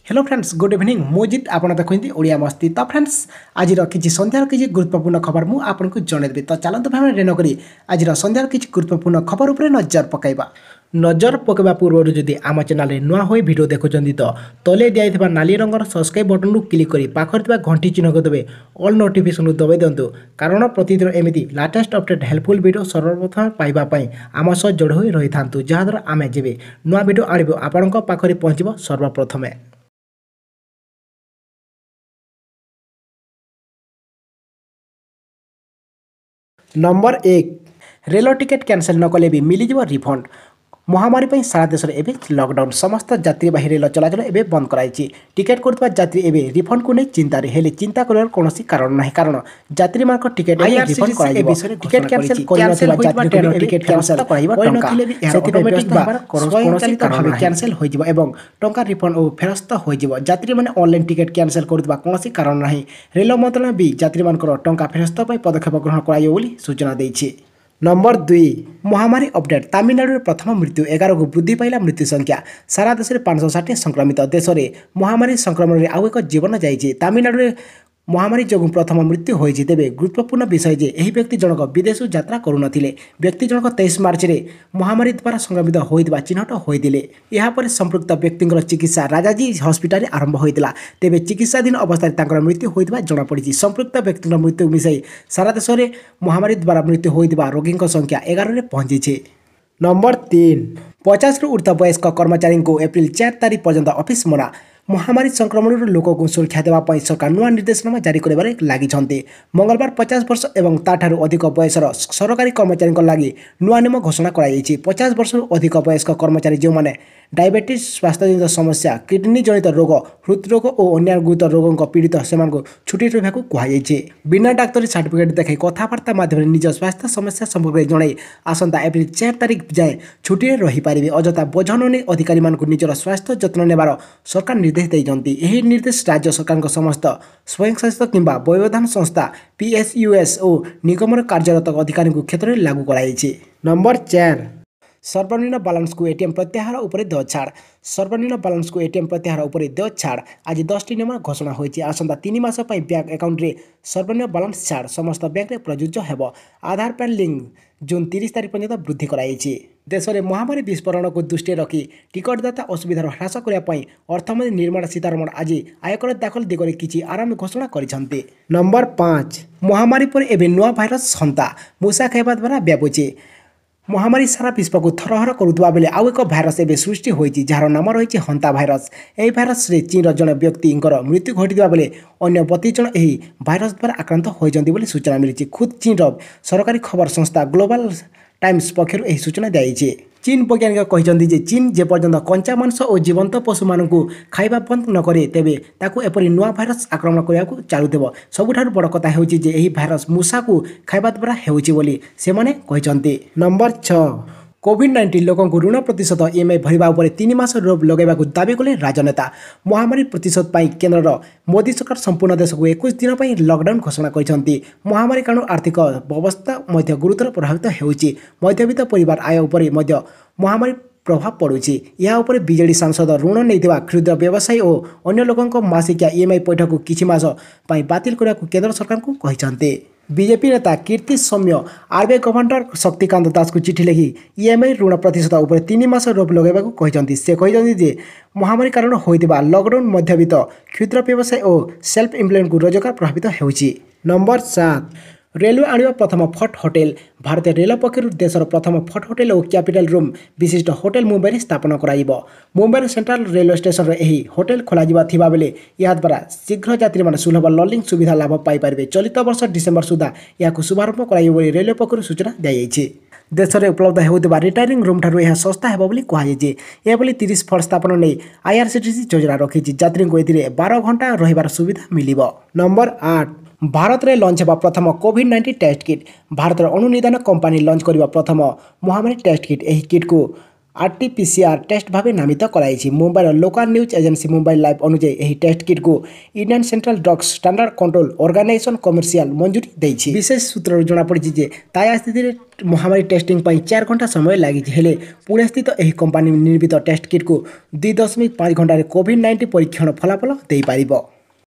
Hello friends good evening मुजित आप देखते ओडिया मस्ती। तो फ्रेंड्स आज किसी संध्यार किसी गुरुत्वपूर्ण खबर मुझे आपको जनईदेवी। तो चलते भाव रेन करी आज संध्यार किसी गुरुत्वपूर्ण खबर उपर नजर पकड़ा। नजर पकड़ा पूर्व जदि आम चैनल नुआ हो भिड देखुं तो तले दिखाई नाली रंगर सब्सक्राइब बटन को क्लिक कर पाखे घंटी चिन्ह को देवे ऑल नोटिफिकेशन दबाई दिंतु कारण प्रतिदिन एमती लेटेस्ट अपडेट हेल्पफुल वीडियो सर्वप्रथम पाइबापी आम सह जोड़ हो रही था जहाद्वारा आम जब नुआ वीडियो आणव आपण पाखे पहुँचब सर्वप्रथमे। नंबर 1 रेल टिकेट कैंसल न कले भी मिल रिफंड। महामारी पर सारा देश में एवं लॉकडाउन समस्त यात्रीवाही रेल चलाचल एवं बंद कराई। टिकेट करथिबा यात्री एवं रिफंड को नहीं चिंता हेले चिंता करार कौन कारण नहीं कारण यात्री मान टिकेट रिफंड कराइबो। टिकेट कैंसल करनथिबा यात्री को टिकेट कैंसल कैंसल हो जिवो एवं टंका रिफंड और फेरस्त हो जिवो। यात्री माने ऑनलाइन टिकेट कैंसल करथिबा कौन कारण नहीं। रेल मंत्रालय भी यात्री मानकर टंका फेरस्त पर पदक्षेप ग्रहण कराइबो बोली सूचना दैछि। नंबर 2 महामारी अपडेट तमिलनाडु प्रथम मृत्यु 11 को वृद्धि पाइला मृत्यु संख्या। सारा देश में 560 संक्रमित। देश में महामारी संक्रमण में आउ एक जीवन जाइए। तमिलनाडु महामारी जो प्रथम मृत्यु होती तेज गुरुत्वपूर्ण विषय जे यही व्यक्ति जनक विदेश यात्रा करुनथिले। व्यक्ति जनक 23 मार्च में महामारी द्वारा संक्रमित होता चिन्हट होते यापर संपृक्त व्यक्ति चिकित्सा राजाजी हस्पिटाल आरंभ होता तेज चिकित्साधीन अवस्था मृत्यु होता जमापड़ी। संपृक्त व्यक्ति मृत्यु मिसाई सारा देश में महामारी द्वारा मृत्यु होता रोगी संख्या 11 में पहुंची। नंबर 3 50 रु ऊर्ध्व वयस्क कर्मचारी को एप्रिल 4 तारीख पर्यंत ऑफिस मना। महामारी संक्रमण लोक को सुरक्षा देवाई सरकार नुआ निर्देशनामा जारी कर लगी। मंगलवार 50 वर्ष एवं ताठारू अधिक बयसर सरकारी कर्मचारी लगी नुआ नियम घोषणा कर 50 वर्ष अधिक वयस्क कर्मचारी जो मैंने डायबिटीज स्वास्थ्यजनित समस्या किडनी जनित रोग हृदरोग और अन्य गुरुतर रोग पीड़ित से छुट्टी रहा कहुई। बिना डाक्तरी सर्टिफिकेट देखाई कथबार्ता माध्यम निज स्वास्थ्य समस्या संपर्क जन आसंता एप्रिल 4 तारीख जाए छुट्टी रहीपारे। अजथा बोझ न अधिकारी निजर स्वास्थ्य जत्न नेबार सरकार निर्देश देते। यह निर्देश राज्य सरकार समस्त स्वयंशासित किंबा व्यवधान संस्था PSUS और निगम कार्यरत अधिकारी क्षेत्र में लागू कराई। नंबर 4 सर्वनिम्न बालांस को एटीएम प्रत्याहार उपर देय छाड़। सर्वनिम्न बालांस को एटीएम प्रत्याहार उपर देय छाड़ आज 10टी नियम घोषणा होती। आसंता 3 मास बैंक अकाउंट रे सर्वनिम्न बालांस छाड़ समस्त बैंक में प्रযোज्य हेब। आधार पैन लिंक जून 30 तारीख पर्यंत वृद्धि कराई। देश में महामारी विस्फोरण को दृष्टि रखी टिकटदाता असुविधार ह्रास करने अर्थमंत्री निर्मला सीतारमण आज आयकर दाखल दिगरे किछि आराम घोषणा करिसेंते। नंबर 5 महामारी पर एवं नुआ भाइरस हंता मूषा खाइबा द्वारा व्यापुची। महामारी सारा विश्व को थरहर करुवा बेले आउ एक भाइरस एवं सृष्टि होती जार नाम रही हंता भाइरस। यह भाइरस रे चीन जड़े व्यक्ति मृत्यु घटा बेले अन्य 32 जन यह भाइरस द्वारा आक्रांत होती सूचना मिली। खुद चीन सरकारी खबर संस्था ग्लोबल टाइम्स पक्षर यह सूचना दी। चीन वैज्ञानिक कहते चीन जेपर्यंत कंचा मांस और जीवंत पशु मान खाइबा बंद न करे तेबे ताकू एपरी नुआ भाइरस आक्रमण करने चलुदेव। सबुठारु बड़ कथा हेउची जे एही भाइरस मूषा को खाइबा द्वारा हेउची बोली सेमाने कहते। नंबर 6 कोविड-19 लोकों को ऋण प्रतिशत EMI भरवा उपर 3 मास रोक लगेगा दाबी कले राजनेता। महामारी प्रतिशत पाई केंद्र मोदी सरकार संपूर्ण देश को 21 दिन पर लॉकडाउन घोषणा करछंती। महामारी कारण आर्थिक व्यवस्था मध्य गुरुतर प्रभावित हेउची। मध्यवित्त परिवार आय उपर मध्य महामारी प्रभाव पड़ुछि। या उपर बीजेडी सांसद ऋण नहीं क्षुद्र व्यवसायी और अन्य लोकों मासिकिया EMI पैठ को किछि मास पाई बातिल करने केंद्र सरकार को कहते। बीजेपी नेता कीर्ति सौम्य RBI गवर्नर शक्तिकांत दास को चिठी लिखि EMI ऋण प्रतिशत उपर 3 मास रोक लगेगा कहते। से कहते महामारी कारण होइतिबा लॉकडाउन मध्यवित्त क्षुद्र व्यवसाय और सेल्फ एम्प्लॉयमेंट को रोजगार प्रभावित होउछि। नंबर 7 रेलवे आणवा प्रथम फट होटेल। भारतीय रेल पक्षर देशर प्रथम फट होटेल और कैपिटल रूम विशिष्ट होटेल मुंबई में स्थापन कराइब। मुंबई सेंट्रल रेलवे स्टेशन यही होटेल खोल बेले या द्वारा शीघ्र यात्री मैंने सुलभ लॉजिंग सुविधा लाभ पाइपर। चलित वर्ष डिसेम्बर सुधा यह शुभारंभ कर रेलवे पक्षर सूचना दी। देश में उपलब्ध होता रिटायरिंग रूम ठारू यह सस्ता है बोली कहुई। यह 30 फट स्थापन नहीं IRCTC योजना रखी यात्री को 12 घंटा रहिबार सुविधा मिलिब। नंबर 8 भारत में लंच होगा प्रथम कोविड-19 टेस्ट किट। भारत अनुनिदान कंपानी लंच करवा प्रथम महामारी टेस्ट किट। यही किट को RT-PCR टेस्ट भाव नामित कराई। मुंबईर local news agency Mumbai live अनुଯାयी यह टेस्ट किट को Indian central drugs standard control organisation commercial मंजूरी देइछि। विशेष सूत्र जनापड़ी जे ताया स्थित महामारी टेस्टिंग 4 घंटा समय लगी हेले पुणे स्थित यह कंपनी निर्मित टेस्ट किट को 2.5 घंटे कोविड-19 परीक्षण फलाफल दे पारिबो।